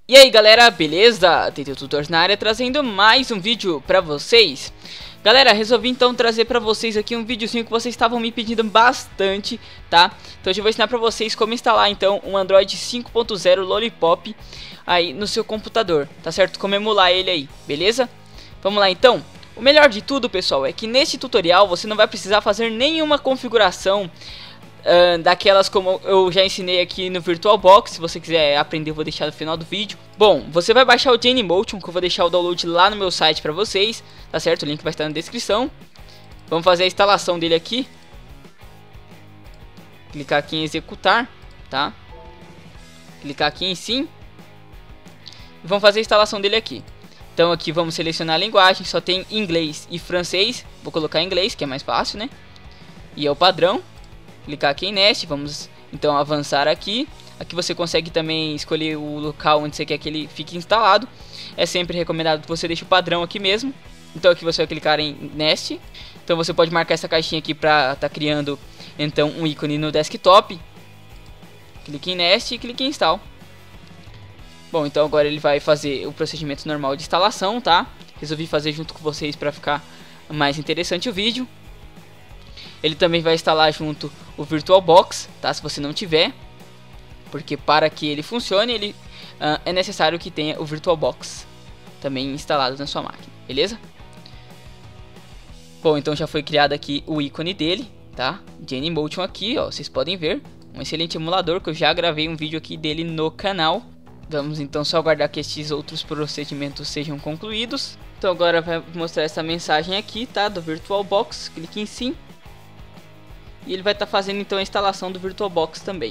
E aí galera, beleza? TT Tutors na área trazendo mais um vídeo pra vocês. Galera, resolvi então trazer pra vocês aqui um videozinho que vocês estavam me pedindo bastante, tá? Então hoje eu vou ensinar pra vocês como instalar então um Android 5.0 Lollipop aí no seu computador, tá certo? Como emular ele aí, beleza? Vamos lá então. O melhor de tudo, pessoal, é que neste tutorial você não vai precisar fazer nenhuma configuração daquelas como eu já ensinei aqui no VirtualBox. Se você quiser aprender, eu vou deixar no final do vídeo. Bom, você vai baixar o Genymotion, que eu vou deixar o download lá no meu site pra vocês, tá certo? O link vai estar na descrição. Vamos fazer a instalação dele aqui. Clicar aqui em executar, tá? Clicar aqui em sim. E vamos fazer a instalação dele aqui. Então aqui vamos selecionar a linguagem, só tem inglês e francês. Vou colocar inglês, que é mais fácil, né? E é o padrão. Clicar aqui em Next, vamos então avançar aqui. Aqui você consegue também escolher o local onde você quer que ele fique instalado. É sempre recomendado que você deixe o padrão aqui mesmo. Então aqui você vai clicar em Next. Então você pode marcar essa caixinha aqui para estar criando então um ícone no desktop. Clique em Next e clique em Install. Bom, então agora ele vai fazer o procedimento normal de instalação, tá? Resolvi fazer junto com vocês para ficar mais interessante o vídeo. Ele também vai instalar junto o VirtualBox, tá? Se você não tiver, porque para que ele funcione, é necessário que tenha o VirtualBox também instalado na sua máquina, beleza? Bom, então já foi criado aqui o ícone dele, tá? Genymotion aqui, ó, vocês podem ver, um excelente emulador que eu já gravei um vídeo aqui dele no canal. Vamos então só aguardar que estes outros procedimentos sejam concluídos. Então agora vai mostrar essa mensagem aqui, tá? Do VirtualBox, clique em sim. E ele vai estar fazendo então a instalação do VirtualBox também.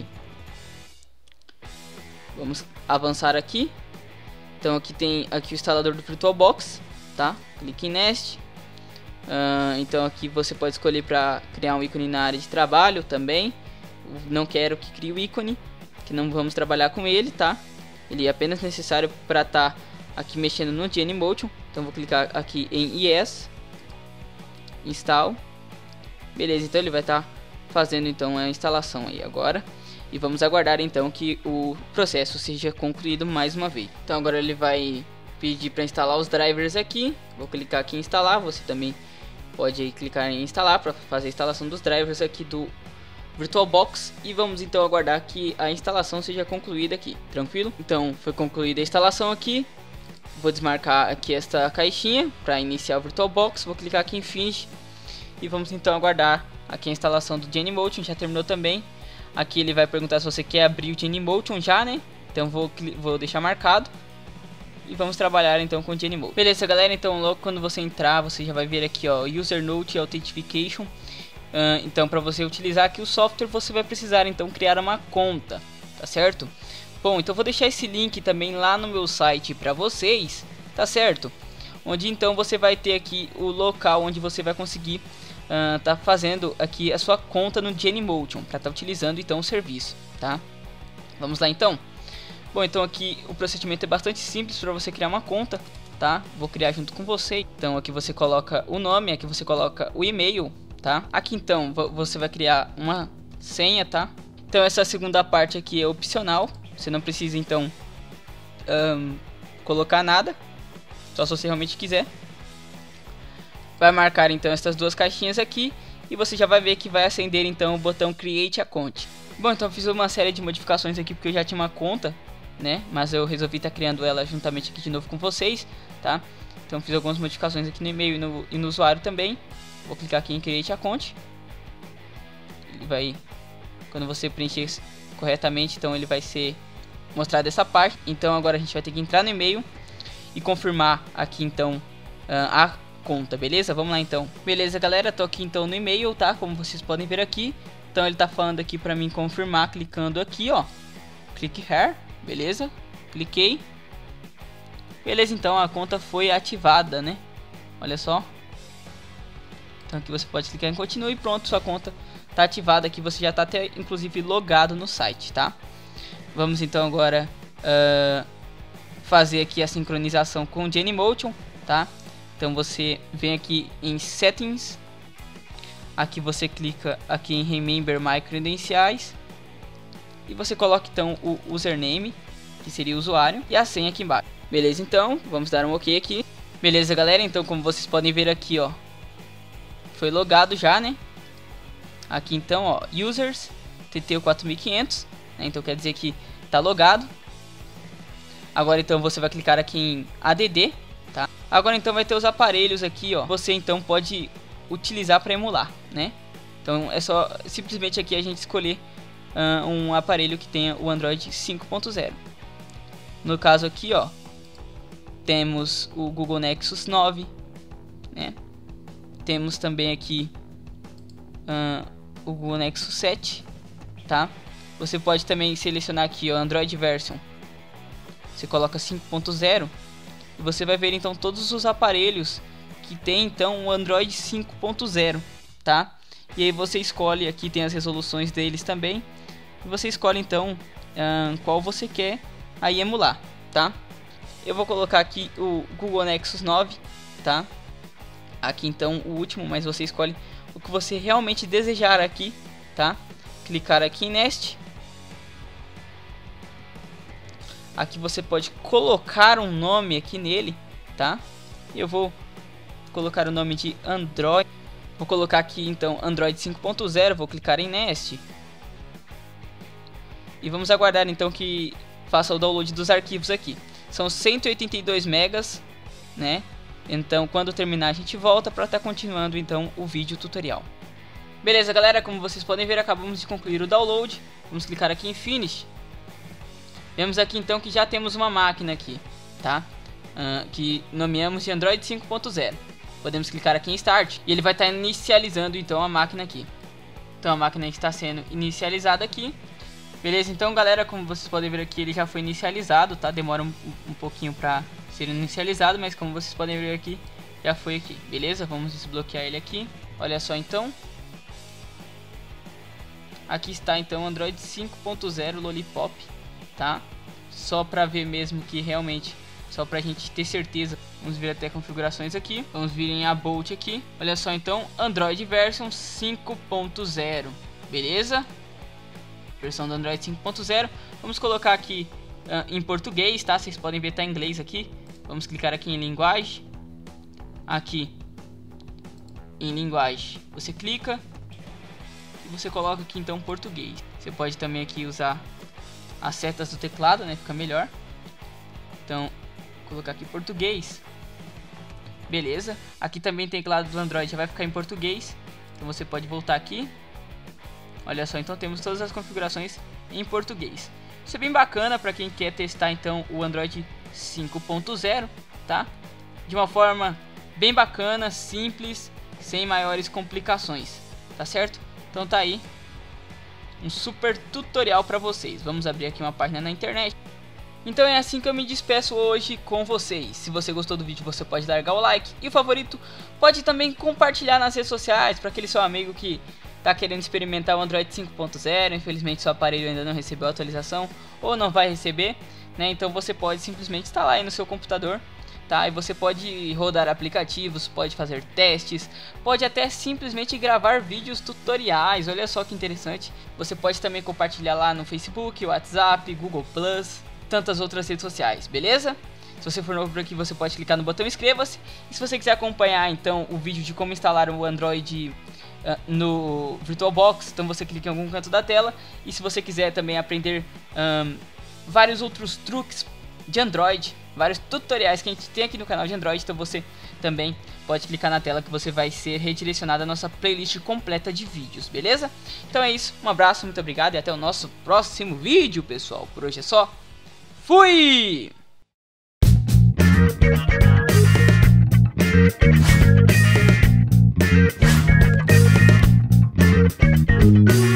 Vamos avançar aqui. Então aqui tem aqui o instalador do VirtualBox, tá? Clique em Next. Então aqui você pode escolher para criar um ícone na área de trabalho também. Não quero que crie o ícone, que não vamos trabalhar com ele, tá? Ele é apenas necessário para estar aqui mexendo no Genymotion. Então vou clicar aqui em Yes, Install. Beleza, então ele vai estar fazendo então a instalação aí agora. E vamos aguardar então que o processo seja concluído mais uma vez. Então agora ele vai pedir para instalar os drivers aqui. Vou clicar aqui em instalar. Você também pode aí clicar em instalar para fazer a instalação dos drivers aqui do VirtualBox. E vamos então aguardar que a instalação seja concluída aqui, tranquilo? Então foi concluída a instalação aqui. Vou desmarcar aqui esta caixinha para iniciar o VirtualBox. Vou clicar aqui em Finish. E vamos então aguardar aqui a instalação do Genymotion. Já terminou também. Aqui ele vai perguntar se você quer abrir o Genymotion já, né? Então vou deixar marcado. E vamos trabalhar então com o Genymotion. Beleza, galera, então logo quando você entrar, você já vai ver aqui, ó, User Note Authentication. Então para você utilizar aqui o software, você vai precisar então criar uma conta, tá certo? Bom, então vou deixar esse link também lá no meu site para vocês, tá certo? Onde então você vai ter aqui o local onde você vai conseguir tá fazendo aqui a sua conta no Genymotion para estar utilizando então o serviço, tá? Vamos lá então. Bom, então aqui o procedimento é bastante simples para você criar uma conta, tá? Vou criar junto com você. Então aqui você coloca o nome, aqui você coloca o e-mail, tá? Aqui então você vai criar uma senha, tá? Então essa segunda parte aqui é opcional, você não precisa então colocar nada, só se você realmente quiser. Vai marcar então essas duas caixinhas aqui e você já vai ver que vai acender então o botão Create Account. Bom, então eu fiz uma série de modificações aqui porque eu já tinha uma conta, né? Mas eu resolvi estar criando ela juntamente aqui de novo com vocês, tá? Então fiz algumas modificações aqui no e-mail e no usuário também. Vou clicar aqui em Create Account. Ele vai, quando você preencher corretamente, então ele vai ser mostrado essa parte. Então agora a gente vai ter que entrar no e-mail e confirmar aqui então a conta, beleza? Vamos lá então. Beleza, galera, tô aqui então no e-mail, tá? Como vocês podem ver aqui. Então ele tá falando aqui pra mim confirmar, clicando aqui, ó. Clique here, beleza? Cliquei. Beleza, então a conta foi ativada, né? Olha só. Então aqui você pode clicar em continue e pronto, sua conta tá ativada aqui. Você já tá até inclusive logado no site, tá? Vamos então agora fazer aqui a sincronização com o Genymotion, tá? Então você vem aqui em Settings, aqui você clica aqui em Remember My Credenciais e você coloca então o username, que seria o usuário, e a senha aqui embaixo. Beleza, então, vamos dar um OK aqui. Beleza, galera, então como vocês podem ver aqui, ó, foi logado já, né? Aqui então, ó, users, TTU 4500, né? Então quer dizer que tá logado. Agora então você vai clicar aqui em ADD, tá? Agora então vai ter os aparelhos aqui, ó. Você então pode utilizar para emular, né? Então é só simplesmente aqui a gente escolher um aparelho que tenha o Android 5.0. No caso aqui, ó, temos o Google Nexus 9, né? Temos também aqui o Google Nexus 7, tá? Você pode também selecionar aqui o Android Version. Você coloca 5.0 e você vai ver então todos os aparelhos que tem então o Android 5.0, tá? E aí você escolhe, aqui tem as resoluções deles também, e você escolhe então qual você quer aí emular, tá? Eu vou colocar aqui o Google Nexus 9, tá? Aqui então o último, mas você escolhe o que você realmente desejar aqui, tá? Clicar aqui em Next. Aqui você pode colocar um nome aqui nele, tá? Eu vou colocar o nome de Android. Vou colocar aqui então Android 5.0, vou clicar em Next. E vamos aguardar então que faça o download dos arquivos aqui. São 182 megas, né? Então quando terminar a gente volta para estar continuando então o vídeo tutorial. Beleza, galera, como vocês podem ver, acabamos de concluir o download. Vamos clicar aqui em Finish. Vemos aqui então que já temos uma máquina aqui, tá? Que nomeamos de Android 5.0. Podemos clicar aqui em Start e ele vai estar inicializando então a máquina aqui. Então a máquina está sendo inicializada aqui. Beleza, então galera, como vocês podem ver aqui, ele já foi inicializado, tá? Demora um pouquinho para ser inicializado, mas como vocês podem ver aqui, já foi aqui. Beleza, vamos desbloquear ele aqui. Olha só então. Aqui está então Android 5.0 Lollipop, tá? Só para ver mesmo que realmente, só pra gente ter certeza. Vamos ver até configurações aqui. Vamos vir em About aqui. Olha só então, Android version 5.0. Beleza? Versão do Android 5.0. Vamos colocar aqui em português, tá? Vocês podem ver, tá em inglês aqui. Vamos clicar aqui em linguagem. Aqui em linguagem você clica e você coloca aqui então português. Você pode também aqui usar as setas do teclado, né? Fica melhor. Então, vou colocar aqui português. Beleza. Aqui também tem teclado do Android, já vai ficar em português. Então você pode voltar aqui. Olha só, então temos todas as configurações em português. Isso é bem bacana para quem quer testar então o Android 5.0, tá? De uma forma bem bacana, simples, sem maiores complicações, tá certo? Então tá aí um super tutorial para vocês. Vamos abrir aqui uma página na internet. Então é assim que eu me despeço hoje com vocês. Se você gostou do vídeo, você pode largar o like e o favorito. Pode também compartilhar nas redes sociais para aquele seu amigo que tá querendo experimentar o Android 5.0, infelizmente seu aparelho ainda não recebeu a atualização ou não vai receber, né? Então você pode simplesmente instalar aí no seu computador, tá? E você pode rodar aplicativos, pode fazer testes, pode até simplesmente gravar vídeos tutoriais. Olha só que interessante. Você pode também compartilhar lá no Facebook, WhatsApp, Google+, tantas outras redes sociais, beleza? Se você for novo por aqui, você pode clicar no botão inscreva-se. E se você quiser acompanhar então o vídeo de como instalar o Android no VirtualBox, então você clica em algum canto da tela. E se você quiser também aprender vários outros truques de Android, vários tutoriais que a gente tem aqui no canal de Android, então você também pode clicar na tela que você vai ser redirecionado à nossa playlist completa de vídeos, beleza? Então é isso, um abraço, muito obrigado e até o nosso próximo vídeo, pessoal. Por hoje é só, fui! We'll be right back.